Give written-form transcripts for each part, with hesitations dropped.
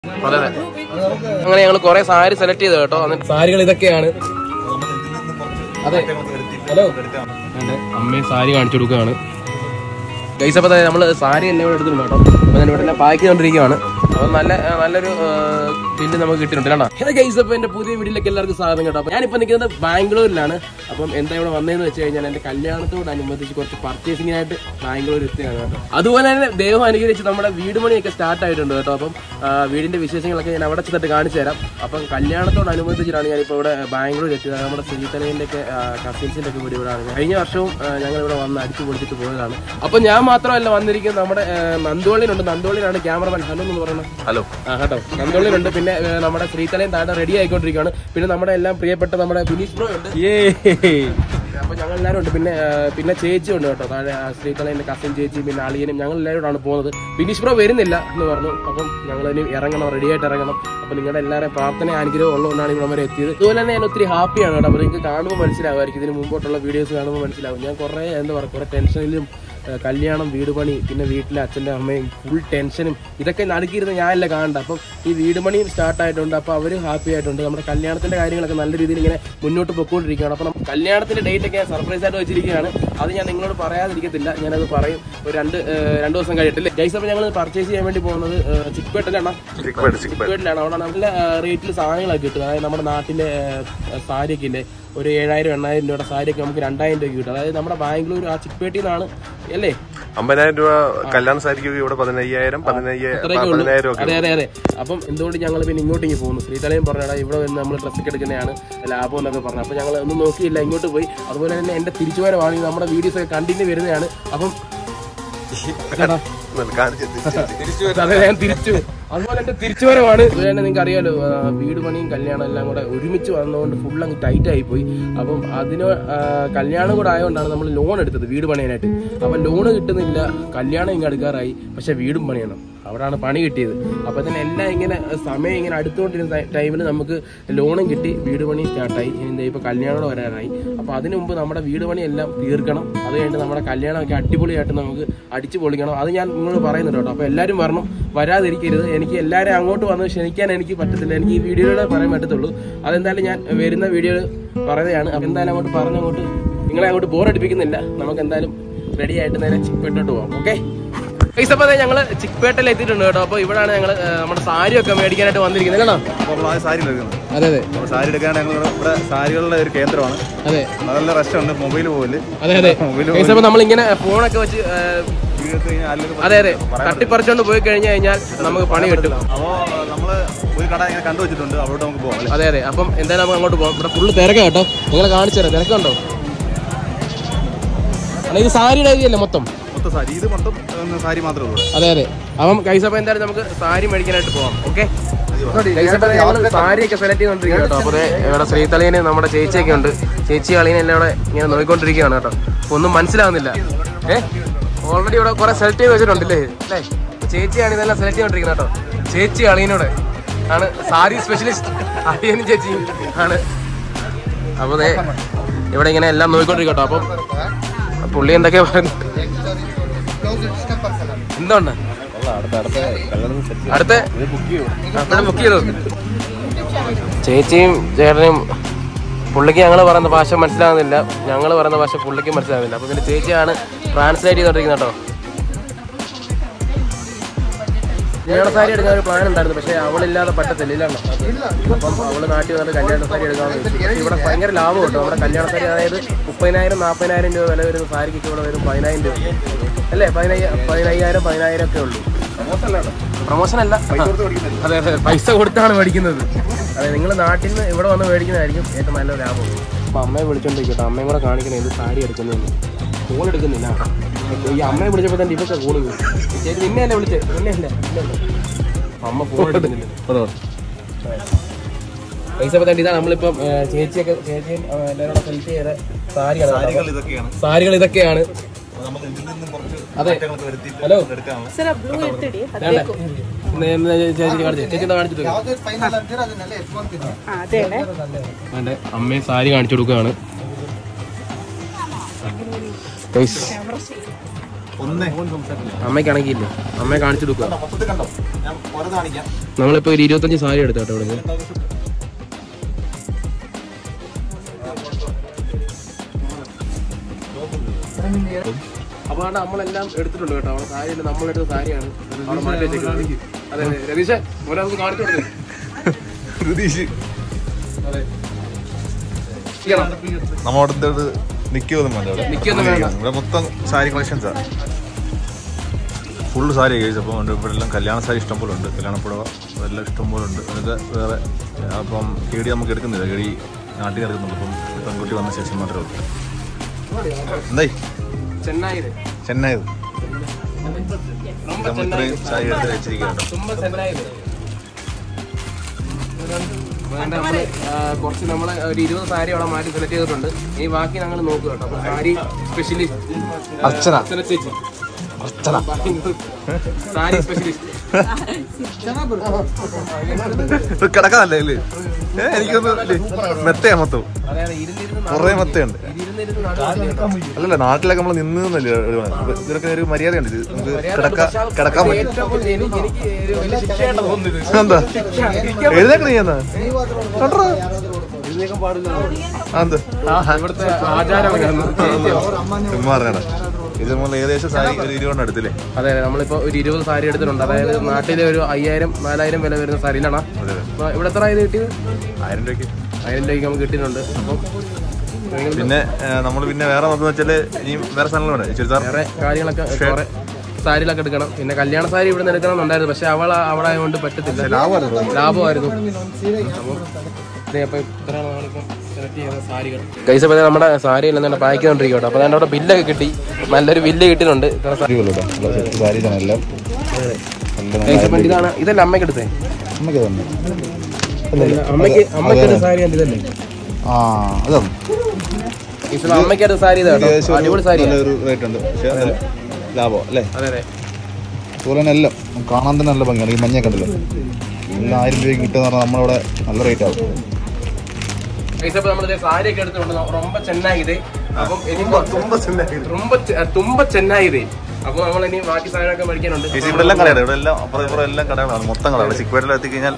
അങ്ങനെ ഞങ്ങൾ കുറെ സാരി സെലക്ട് ചെയ്തു കേട്ടോ. സാരികൾ ഇതൊക്കെയാണ്. അതെ, ഹലോ, അമ്മയെ സാരി കാണിച്ചു കൊടുക്കുകയാണ് ഗൈസ്. അപ്പോൾ നമ്മൾ സാരി എല്ലാം ഇവിടെ എടുത്തിട്ടുണ്ട് കേട്ടോ. അപ്പോൾ ഞാൻ ഇവിടെ എല്ലാം പാക്ക് ചെയ്തുകൊണ്ടിരിക്കുകയാണ്. അപ്പം നല്ലൊരു ബില്ല് നമുക്ക് കിട്ടിയിട്ടുണ്ട് കേട്ടോ. ഗൈസ്, അപ്പോൾ എൻ്റെ പുതിയ വീട്ടിലേക്ക് എല്ലാവർക്കും സ്വാഗതം കേട്ടോ. അപ്പോൾ ഞാനിപ്പോൾ നിൽക്കുന്നത് ബാംഗ്ലൂരിലാണ്. അപ്പം എന്താ ഇവിടെ വന്നതെന്ന് വെച്ച് കഴിഞ്ഞാൽ എൻ്റെ കല്യാണത്തോടനുബന്ധിച്ച് കുറച്ച് പർച്ചേസിങ്ങിനായിട്ട് ബാംഗ്ലൂർ എത്തുകയാണ് കേട്ടോ. അതുപോലെ തന്നെ ദൈവം അനുഗ്രഹിച്ച് നമ്മുടെ വീട് പണിയൊക്കെ സ്റ്റാർട്ട് ആയിട്ടുണ്ട് കേട്ടോ. അപ്പം വീടിൻ്റെ വിശേഷങ്ങളൊക്കെ ഞാൻ അവിടെ ചെന്നിട്ട് കാണിച്ചു തരാം. അപ്പം കല്യാണത്തോടനുബന്ധിച്ചിട്ടാണ് ഞാനിപ്പോൾ ഇവിടെ ബാംഗ്ലൂർ എത്തിയത്. നമ്മുടെ ശ്രീതലയിൻ്റെ ഒക്കെ കസിൻസിൻ്റെ ഒക്കെ വീട് ഇവിടെയാണ്. കഴിഞ്ഞ വർഷവും ഞങ്ങളിവിടെ വന്ന് അടിച്ചു പൊളിച്ചിട്ട് പോയതാണ്. അപ്പം ഞാൻ മാത്രമല്ല വന്നിരിക്കുന്നത്, നമ്മുടെ നന്ദോളിനുണ്ട്. നന്ദോളിനാണ് ക്യാമറമാൻ. ഹലോ എന്ന് പറയുന്നത്. ഹലോ കേട്ടോ, നന്ദോളിനുണ്ട്. പിന്നെ നമ്മുടെ ശ്രീതലയും താഴെ റെഡി ആയിക്കൊണ്ടിരിക്കുകയാണ്. പിന്നെ നമ്മുടെ എല്ലാം പ്രിയപ്പെട്ട നമ്മുടെ ബിനീഷ് ബ്രോ ഉണ്ട്. അപ്പൊ ഞങ്ങൾ എല്ലാവരും ഉണ്ട്. പിന്നെ ചേച്ചി ഉണ്ട് കേട്ടോ താഴെ, ശ്രീതലയുടെ കസിൻ ചേച്ചി, പിന്നെ അളിയനും. ഞങ്ങൾ എല്ലാവരോടാണ് പോകുന്നത്. ബിനീഷ് ബ്രോ വരുന്നില്ല എന്ന് പറഞ്ഞു. അപ്പം ഞങ്ങൾ ഇനി ഇറങ്ങണം, റെഡി ആയിട്ട് ഇറങ്ങണം. അപ്പൊ നിങ്ങളുടെ എല്ലാവരും പ്രാർത്ഥന അനുഗ്രഹം ഉള്ളതുകൊണ്ടാണ് ഇവിടെ വരെ എത്തിയത്. അതുപോലെ തന്നെ ഞാൻ ഒത്തിരി ഹാപ്പിയാണ് കേട്ടോ. അപ്പോൾ നിങ്ങൾക്ക് കാണുമ്പോൾ മനസ്സിലാവുമായിരിക്കും, ഇതിന് മുമ്പോട്ടുള്ള വീഡിയോസ് കാണുമ്പോൾ മനസ്സിലാവും. ഞാൻ കുറേ കുറെ ടെൻഷനിലും, കല്യാണം, വീട് പണി, പിന്നെ വീട്ടിലെ അച്ഛൻ്റെ അമ്മയും ഫുൾ ടെൻഷനും ഇതൊക്കെ നടുക്കിയിരുന്ന് ഞാനല്ല കാണണ്ട. അപ്പം ഈ വീട് പണിയും സ്റ്റാർട്ടായിട്ടുണ്ട്. അപ്പോൾ അവർ ഹാപ്പി ആയിട്ടുണ്ട്. നമ്മുടെ കല്യാണത്തിൻ്റെ കാര്യങ്ങളൊക്കെ നല്ല രീതിയിൽ ഇങ്ങനെ മുന്നോട്ട് പൊയ്ക്കൊണ്ടിരിക്കുകയാണ്. അപ്പോൾ നമ്മൾ കല്യാണത്തിൻ്റെ ഡേറ്റ് ഒക്കെ ഞാൻ സർപ്രൈസ് ആയിട്ട് വെച്ചിരിക്കുകയാണ്. അത് ഞാൻ നിങ്ങളോട് പറയാതിരിക്കത്തില്ല, ഞാനത് പറയും ഒരു രണ്ട് ദിവസം കഴിയട്ടില്ലേ ഗൈസ്. അപ്പോൾ ഞങ്ങൾ പർച്ചേസ് ചെയ്യാൻ വേണ്ടി പോകുന്നത് ചിക്പേട്ടിലാണ്. അവിടെ നല്ല റേറ്റിൽ സാധനങ്ങളൊക്കെ കിട്ടും. അതായത് നമ്മുടെ നാട്ടിലെ സാരിയൊക്കെ ഇല്ലേ, ഒരു 7,000-8,000 രൂപയുടെ സാരിയൊക്കെ നമുക്ക് 2,000 രൂപയ്ക്ക് കിട്ടും. അതായത് നമ്മുടെ ബാംഗ്ലൂർ ആ ചിക്പേട്ടിൽ നിന്നാണ് അല്ലേ 50,000 രൂപ കല്യാണ സാരിക്ക് ഇവിടെ 15,000. അതെ അതെ അതെ. അപ്പം എന്തുകൊണ്ട് ഞങ്ങൾ പിന്നെ ഇങ്ങോട്ടേക്ക് പോകുന്നു. ശ്രീതലയും പറഞ്ഞാൽ ഇവിടെ വന്ന് നമ്മൾ ഡ്രസ്സൊക്കെ എടുക്കുന്നതാണ് ലാഭം എന്നൊക്കെ പറഞ്ഞു. അപ്പം ഞങ്ങൾ ഒന്നും നോക്കിയില്ല, ഇങ്ങോട്ട് പോയി. അതുപോലെ തന്നെ എൻ്റെ തിരിച്ചുവരവാണെങ്കിൽ നമ്മുടെ വീഡിയോസ് ഒക്കെ കണ്ടിന്യൂ വരുന്നതാണ്. അപ്പം അതെ, ഞാൻ തിരിച്ചു. അതുപോലെ എന്റെ തിരിച്ചുവരവാണ്. നിങ്ങൾക്ക് അറിയാലോ, വീട് പണിയും കല്യാണം എല്ലാം കൂടെ ഒരുമിച്ച് വന്നതുകൊണ്ട് ഫുൾ അങ്ങ് ടൈറ്റ് ആയി പോയി. അപ്പം അതിന് കല്യാണം കൂടെ ആയതുകൊണ്ടാണ് നമ്മൾ ലോൺ എടുത്തത് വീട് പണിയാനായിട്ട്. അപ്പം ലോണ് കിട്ടുന്നില്ല, കല്യാണം ഇങ്ങനെ എടുക്കാറായി, പക്ഷെ വീടും പണിയണം. അവിടെയാണ് പണി കിട്ടിയത്. അപ്പോൾ തന്നെ എല്ലാം ഇങ്ങനെ സമയം ഇങ്ങനെ അടുത്തുകൊണ്ടിരുന്ന ടൈമിൽ നമുക്ക് ലോണും കിട്ടി, വീട് പണി സ്റ്റാർട്ടായി. ഇനി ഇപ്പോൾ കല്യാണം വരാനായി. അപ്പോൾ അതിനു മുമ്പ് നമ്മുടെ വീട് പണിയെല്ലാം തീർക്കണം. അത് കഴിഞ്ഞിട്ട് നമ്മുടെ കല്യാണമൊക്കെ അടിപൊളിയായിട്ട് നമുക്ക് അടിച്ചു പൊളിക്കണം. അത് ഞാൻ നിങ്ങളോട് പറയുന്നുണ്ട് കേട്ടോ. അപ്പോൾ എല്ലാവരും വരണം, വരാതിരിക്കരുത്. എനിക്ക് എല്ലാവരും അങ്ങോട്ട് വന്ന് ക്ഷണിക്കാൻ എനിക്ക് പറ്റത്തില്ല. എനിക്ക് ഈ വീഡിയോയിലൂടെ പറയാൻ പറ്റത്തുള്ളൂ. അതെന്തായാലും ഞാൻ വരുന്ന വീഡിയോയിൽ പറയുന്നതാണ്. അപ്പോൾ എന്തായാലും അങ്ങോട്ട് നിങ്ങളെ അങ്ങോട്ട് ബോറടിപ്പിക്കുന്നില്ല. നമുക്ക് എന്തായാലും റെഡി ആയിട്ട് നേരെ ചിക്പേട്ടോട്ട് പോകാം. ഓക്കെ ഗൈസ്, അപ്പോൾ ഞങ്ങൾ ചിക്പേട്ടയിൽ എത്തിയിട്ടുണ്ട് കേട്ടോ. അപ്പോൾ ഇവിടെയാണ് ഞങ്ങൾ നമ്മുടെ സാരിയൊക്കെ മേടിക്കാനായിട്ട് വന്നിരിക്കുന്നത് കേട്ടോ. അതെ അതെ, സാരി എടുക്കാൻ ഞങ്ങൾ ഇവിടെ സാരികളുടെ ഒരു കേന്ദ്രമാണ്. അതെ, നല്ല റെസ്റ്റോറന്റ് മൊബൈൽ പോലെ. അതെ അതെ ഗൈസ്. അപ്പോൾ നമ്മളിങ്ങനെ ഫോണൊക്കെ വെച്ച് അതെ അതെ തട്ടിപ്പറിച്ചോണ്ട് പോയി കഴിഞ്ഞാൽ നമുക്ക് പണി കിട്ടും. അപ്പോൾ നമ്മള് ഒരു കട ഇങ്ങനെ കണ്ടുവച്ചിട്ടുണ്ട്, അവിടെ നമുക്ക് പോകാം. അതെ അതെ. അപ്പം എന്തായാലും നമുക്ക് അങ്ങോട്ട് പോകാം. ഇവിടെ ഫുള്ള് തിരക്കാ കേട്ടോ. നിങ്ങളെ കാണിച്ചു തരാം, തിരക്കുണ്ടോ? ഇത് സാരിയുടെ ഏരിയ അല്ലേ മൊത്തം? സാരി ഇത് മൊത്തം സാരി മാത്രമേ ഉള്ളൂ. അതെ അതെ. അപ്പം ഗൈസ്, അപ്പോൾ എന്തായാലും നമുക്ക് സാരി മേടിക്കാനായിട്ട് പോകാം. ഓക്കെ സാരിയൊക്കെ സെലക്ട് ചെയ്തോണ്ടിരിക്കുക കേട്ടോ. അപ്പോൾ ഇവിടെ ശ്രീതലയിന് നമ്മുടെ ചേച്ചിയൊക്കെ ഉണ്ട്. ചേച്ചി അളിയനെ എല്ലാം ഇവിടെ ഇങ്ങനെ നോക്കിക്കൊണ്ടിരിക്കുകയാണ് കേട്ടോ. ഒന്നും മനസ്സിലാവുന്നില്ല. ഓൾറെഡി ഇവിടെ കുറെ സെലക്ട് ചെയ്ത് വെച്ചിട്ടുണ്ടല്ലേ അല്ലേ? ചേച്ചിയാണ് ഇതെല്ലാം സെലക്ട് ചെയ്തോണ്ടിരിക്കുന്നത് കേട്ടോ. ചേച്ചി അളിയനോട് ആണ് സാരി സ്പെഷ്യലിസ്റ്റ്. അളിയനും ചേച്ചിയും ആണ്. അപ്പോൾ ഇവിടെ ഇങ്ങനെ എല്ലാം നോക്കിക്കൊണ്ടിരിക്കും കേട്ടോ. അപ്പം പുള്ളി എന്തൊക്കെയാ പറയുന്നത്? എന്തുകൊണ്ട് അടുത്ത ബുക്ക് ചെയ്തു? ചേച്ചിയും ചേട്ടനും പുള്ളിക്ക് ഞങ്ങൾ പറയുന്ന ഭാഷ മനസ്സിലാകുന്നില്ല, ഞങ്ങൾ പറയുന്ന ഭാഷ പുള്ളിക്ക് മനസ്സിലാകുന്നില്ല. അപ്പോൾ പിന്നെ ചേച്ചിയാണ് ട്രാൻസ്ലേറ്റ് ചെയ്തോണ്ടിരിക്കുന്നത് കേട്ടോ. കല്യാണ സാരി എടുക്കാൻ ഒരു പ്ലാൻ ഉണ്ടായിരുന്നു, പക്ഷേ അവളില്ലാതെ പറ്റത്തില്ല. ഇല്ലാണോ? അപ്പം അവള് നാട്ടിൽ വന്നിട്ട് കല്യാണ സാരി എടുക്കാമെന്ന് വെച്ചു. പക്ഷേ ഇവിടെ ഭയങ്കര ലാഭം കിട്ടും. നമ്മുടെ കല്യാണ സാരി അതായത് 30,000-40,000 രൂപ വില വരുന്ന സാരിക്കൊക്കെ ഇവിടെ വരും 10,000 രൂപ അല്ലേ? 15,000 ഒക്കെ ഉള്ളൂ. പ്രൊമോഷൻ അല്ല, അതെ അതെ, പൈസ കൊടുത്താണ് മേടിക്കുന്നത്. അതെ, നിങ്ങൾ നാട്ടിൽ നിന്ന് ഇവിടെ വന്ന് മേടിക്കുന്നതായിരിക്കും ഏറ്റവും നല്ല ലാഭം. അപ്പോൾ അമ്മയെ വിളിച്ചോണ്ടിരിക്കട്ടോ. അമ്മയും കൂടെ കാണിക്കണേ ഇത് സാരി എടുക്കുന്നതെന്ന്. ഫോൺ എടുക്കുന്നില്ല. ഈ അമ്മയെ വിളിച്ചപ്പോൾ തന്നെ ഇതൊക്കെ ഫോൺ ചേച്ചി നിന്നെയല്ലേ വിളിച്ചത്? നിന്നെയല്ല, അമ്മ ഫോൺ എടുക്കുന്നില്ല. പൈസ പറ്റാണ്ട് ഇതാണ് നമ്മളിപ്പം ചേച്ചിയും എല്ലാവരും സെലക്ട് ചെയ്ത സാരികൾ ഇതൊക്കെയാണ്. അതെ, ഹലോ അമ്മയെ സാരി കാണിച്ചു കൊടുക്കുകയാണ്. അമ്മയ്ക്കാണെങ്കിൽ ഇല്ലേ, അമ്മയെ കാണിച്ചു കൊടുക്കുക. നമ്മളിപ്പോ ഒരു 25 സാരി എടുത്തു കേട്ടോ ഇവിടെ. അപ്പൊ നമ്മളെല്ലാം എടുത്തിട്ടുണ്ട് കേട്ടോ. അവിടെ സാരി നമ്മളെടുത്ത സാരിയാണ് അവിടെ മാറ്റി വെച്ചേക്കുന്നത്. അതെ രതീഷ് പോലെ നമുക്ക് കാണിച്ചു കൊടുത്തേ. നമ്മളോട് നിൽക്കൊന്നും വേണ്ട, ഇവിടെ മൊത്തം സാരി കളക്ഷൻസാ, ഫുള്ള് സാരി കഴിച്ചു. അപ്പം ഇവിടെ എല്ലാം കല്യാണ സാരി ഇഷ്ടംപോലെ ഉണ്ട്, കല്യാണപ്പുടവ എല്ലാം ഇഷ്ടംപോലെ ഉണ്ട്. എന്നിട്ട് വേറെ അപ്പം കേടി നമുക്ക് എടുക്കുന്നില്ല, കേടി നാട്ടിൽ എടുക്കുന്നുള്ളൂ. അപ്പം പെൺകുട്ടി വന്ന ശേഷം മാത്രമേ ഉള്ളൂ. എന്തായി ചെന്നായത് നമ്മൾ ഇത്രയും സാരി എടുത്ത് വെച്ചിരിക്കുന്നുണ്ടോ? കുറച്ച് നമ്മളെ ഒരു 20 സാരി അവിടെ മാറ്റി സെലക്ട് ചെയ്തിട്ടുണ്ട്. ഇനി ബാക്കി ഞങ്ങൾ നോക്കുക കേട്ടോ. അപ്പൊ സാരി സ്പെഷ്യലിസ്റ്റ് അർച്ചന ചേച്ചി, സാരി സ്പെഷ്യലിസ്റ്റ് കിടക്കാനല്ലേ എനിക്കൊന്ന് മെത്തയാ മൊത്തം കുറേ മെത്തയുണ്ട്. അല്ലല്ല നാട്ടിലൊക്കെ നമ്മൾ നിന്നല്ലേ, ഇതിനൊക്കെ ഒരു മര്യാദയുണ്ട്. ഇത് നമുക്ക് കിടക്കാൻ പറ്റും. എന്താ എഴുതേക്കണ ചെയ്യുന്ന ഇത് നമ്മൾ ഏകദേശം സാരി ഒരു 20 എടുത്തില്ലേ? അതെ അതെ, നമ്മളിപ്പോ ഒരു 20 സാരി എടുത്തിട്ടുണ്ട്. അതായത് നാട്ടിലെ ഒരു 5000-4000 വില വരുന്ന സാരിയിലാണ്. ഇവിടെ എത്ര ഇത് കിട്ടിയത്? 1000 രൂപയ്ക്ക് നമുക്ക് കിട്ടിയിട്ടുണ്ട്. അപ്പം പിന്നെ നമ്മൾ പിന്നെ വേറെ നോക്കുന്ന വെച്ചാല് ഇനി വേറെ സാധനങ്ങളുണ്ട്, വേറെ കാര്യങ്ങളൊക്കെ കുറെ സാരികളൊക്കെ എടുക്കണം. പിന്നെ കല്യാണ സാരി ഇവിടെ നിന്ന് എടുക്കണം എന്നുണ്ടായിരുന്നു, പക്ഷെ അവിടെ ആയതുകൊണ്ട് പറ്റത്തില്ല, ലാഭമായിരുന്നു. അപ്പം ഇത്രയാണ് നമ്മളിപ്പം സെലക്ട് ചെയ്യുന്ന സാരികൾ. കൈസ പല നമ്മുടെ സാരി എല്ലാം പാക്ക് ചെയ്തോണ്ടിരിക്കട്ടെ. അപ്പൊ അവിടെ ബില്ലൊക്കെ കിട്ടി, നല്ലൊരു ബില്ല് കിട്ടിയിട്ടുണ്ട്. ഇതാണ് ഇതല്ലേ അമ്മയ്ക്ക് എടുത്തേ? അമ്മയ്ക്ക് സാരി ഇതല്ലേ? അമ്മയ്ക്ക് അടുത്ത സാരി ഇതാ കേട്ടോ, അടിപൊളി സാരി. ലാഭം അല്ലേ? അതെ അതെ. അതുപോലെ തന്നെ എല്ലാം കാണാൻ തന്നെ നല്ല ഭംഗിയാണ്. ഈ മഞ്ഞ കണ്ടല്ലോ, എല്ലാം 1000 രൂപയ്ക്ക് കിട്ടുക പറഞ്ഞാൽ നമ്മളവിടെ നല്ല റേറ്റ് ആവും. നമ്മള് സാരി ഒക്കെ എടുത്തിട്ടുണ്ട്. ரொம்ப ചെന്നായത്. അപ്പം തുമ്പ ചെന്നായത്. അപ്പൊ നമ്മൾ ഇനി ബാക്കി സാധനങ്ങളൊക്കെ മേടിക്കാനുണ്ട്. ഇവിടെ എല്ലാം കടയാണ്, ഇവിടെ എല്ലാം അപ്പുറം ഇപ്പുറം എല്ലാം കടകളാണ്, മൊത്തം കടകളാണ്. ചിക്ക്പേട്ടിൽ എത്തിക്കഴിഞ്ഞാൽ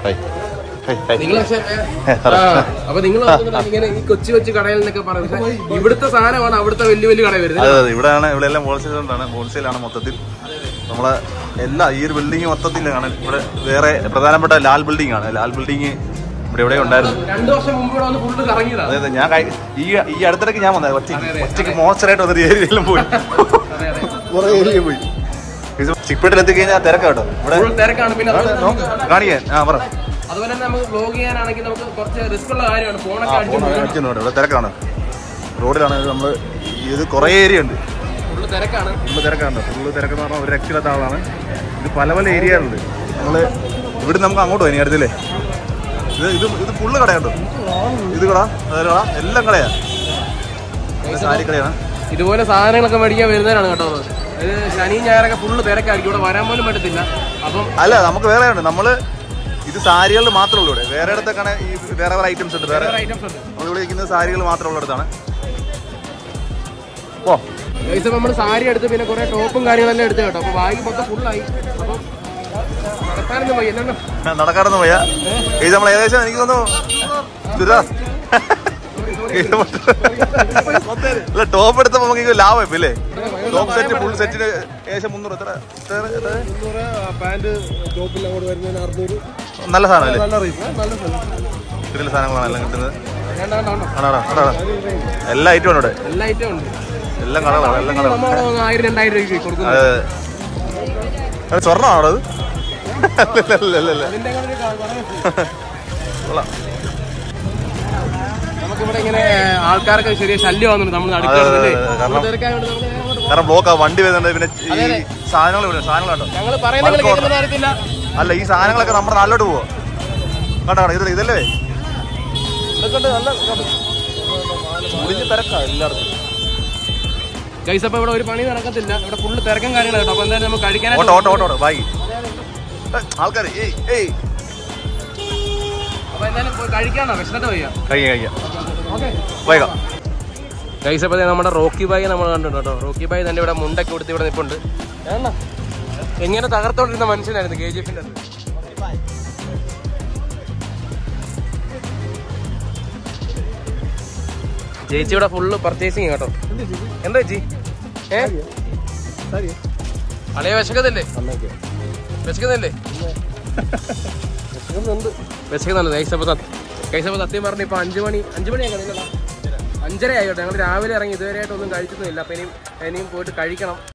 അപ്പൊ നിങ്ങൾ ഇങ്ങനെ ഈ കൊച്ചു കൊച്ചു കടയിൽ നിന്നൊക്കെ പറയുന്നത് ഇവിടുത്തെ സാധനമാണ് അവിടുത്തെ വലിയ വലിയ കട വരുന്നത്. അതെ അതെ, ഇവിടെ എല്ലാം ഹോൾസെയിലാണ് മൊത്തത്തിൽ. നമ്മളെ എല്ലാ ഈ ഒരു ബിൽഡിംഗ് മൊത്തത്തിലാണ്. ഇവിടെ വേറെ പ്രധാനപ്പെട്ട ലാൽ ബിൽഡിംഗ് ആണ്. ലാൽ ബിൽഡിംഗ് ഇവിടെ എവിടെ ഉണ്ടായിരുന്നു. 2 വർഷം മുമ്പ് ഫുള്ള് കറങ്ങിയതാണ്. അതെ അതെ, ഞാൻ ഈ അടുത്തിടയ്ക്ക് ഞാൻ വന്നത് ഒറ്റയ്ക്ക് മോശമായിട്ട് വന്നൊരു ഏരിയയിലും പോയി, കുറെ ഏരിയയിൽ പോയി. ചിക്ക്പേട്ടിൽ എത്തിക്കഴിഞ്ഞാൽ തിരക്കാട്ടോ, ഇവിടെ തിരക്കാണ്. പിന്നെ കാണിക്കാൻ പറ. അതുപോലെ തന്നെ നമുക്ക് വ്ലോഗ് ചെയ്യാനാണെങ്കിൽ നമുക്ക് കുറച്ച് റിസ്ക് ഉള്ള കാര്യമാണ്. ഫോണൊക്കെ അടിക്കുന്നുണ്ട്, ഇവിടെ തിരക്കാണ്. റോഡിലാണ് നമ്മൾ, ഇത് കുറേ ഏരിയ ഉണ്ട്, ഫുള്ള് തിരക്കാണ്. ഫുള്ള് തിരക്കെന്ന് പറഞ്ഞാൽ ഒരു രക്ഷയില്ലാത്ത ആളാണ്. ഇത് പല പല ഏരിയകളുണ്ട്. നമ്മൾ ഇവിടെ നമുക്ക് അങ്ങോട്ട് പോയി അടുത്തില്ലേ. ഇത് ഫുള്ള് കടയുണ്ടോ? ഇത് കട, കട എല്ലാം കടയാ, സാരി കടയാണ്. ഇതുപോലെ സാധനങ്ങളൊക്കെ മേടിക്കാൻ വരുന്നവരാണ് കേട്ടോ. ഇത് ശനി ഞായറൊക്കെ ഫുള്ള് തിരക്കായിരിക്കും, ഇവിടെ വരാൻ പോലും പറ്റത്തില്ല. അപ്പം അല്ല, നമുക്ക് വേറെ ഉണ്ട്. നമ്മള് ഇത് സാരികളിൽ മാത്രമേ ഉള്ളൂ. ഇവിടെ വേറെ ഇടത്തൊക്കെ ഈ വേറെ ഐറ്റംസ് ഉണ്ട്. വേറെ നമ്മളിവിടെ ഇരിക്കുന്നത് സാരികൾ മാത്രമുള്ള ഇടത്താണ്. ഓ നമ്മൾ സാരി എടുത്ത് പിന്നെ കുറെ ടോപ്പും കാര്യങ്ങളെല്ലാം എടുത്ത് കേട്ടോ. അപ്പൊ ബാഗ് മൊത്തം ഫുള്ളായി. അപ്പം നടക്കാറൊന്നും വയ്യ. ഇത് നമ്മൾ ഏകദേശം എനിക്ക് തോന്നുന്നു അല്ല, ടോപ്പ് എടുത്തപ്പോ നമുക്ക് ലാഭം ഇപ്പൊ ഇല്ലേ? ടോപ്പ് സെറ്റ് ഫുൾ സെറ്റിന് ഏകദേശം 300. നല്ല സാധനം അല്ലേ? ഇതിലെ സാധനങ്ങളാണ് എല്ലാം കിട്ടുന്നത്. എല്ലാ ഐറ്റവും ഉണ്ട് ഇവിടെ, എല്ലാം കടകളാണ്, എല്ലാം കടകളാണ്. 1000-2000 രൂപയ്ക്ക് കൊടുക്കും. അത് സ്വർണ്ണമാണോ അത്? നമുക്കിവിടെ ഇങ്ങനെ ആൾക്കാരൊക്കെ ചെറിയ ശല്യമാകുന്നുണ്ട്. നമ്മൾ കാരണം ബ്ലോക്കാ, വണ്ടി വരുന്നുണ്ട്. പിന്നെ ഈ സാധനങ്ങളുണ്ടോ ഞങ്ങൾ പറയുന്നത് അറിയത്തില്ല. അല്ല, ഈ സാധനങ്ങളൊക്കെ നമ്മുടെ നാട്ടിലോട്ട് പോവാ കേട്ടോ. ഇതല്ലേ ഇതൊക്കെ നല്ല മുടിഞ്ഞ് തിരക്കാ എല്ലായിടത്തും. ഗൈസ്, ഇവിടെ ഒരു പണി നടക്കത്തില്ല, ഇവിടെ ഫുള്ള് തിരക്കും കാര്യങ്ങളും കേട്ടോ. അപ്പൊ എന്തായാലും നമുക്ക് കഴിക്കാൻ ഓട്ടോ ബാക്കി ആൾക്കാർ. അപ്പൊ എന്തായാലും കഴിക്കാണോ? വിശന്നിട്ട് വയ്യ, കഴിക്കാം. ഗൈസ് അപ്പോൾ നമ്മുടെ റോക്കി ബായി നമ്മൾ കണ്ടിട്ടുണ്ട് കേട്ടോ. റോക്കി ബായി തന്നെ ഇവിടെ മുണ്ടൊക്കെ കൊടുത്ത് ഇവിടെ നിൽപ്പുണ്ട്. എങ്ങനെ തകർത്തോണ്ടിരുന്ന മനുഷ്യനായിരുന്നു KGF-ന്റെ അത്. ചേച്ചി ഇവിടെ ഫുള്ള് പർച്ചേസിങ് കേട്ടോ. എന്താ ചേച്ചി അളയെ വിശക്കുന്നില്ലേ? വിശക്കുന്നുണ്ട്. കൈസപ്പോ സത്യം പറഞ്ഞു ഇപ്പൊ 5 മണി 5 മണിയായിക്കോട്ടെ, 5:30 ആയിക്കോട്ടെ. ഞങ്ങൾ രാവിലെ ഇറങ്ങി ഇതുവരെയായിട്ട് ഒന്നും കഴിച്ചിട്ടൊന്നുമില്ല. അപ്പൊ ഇനിയും പോയിട്ട് കഴിക്കണം.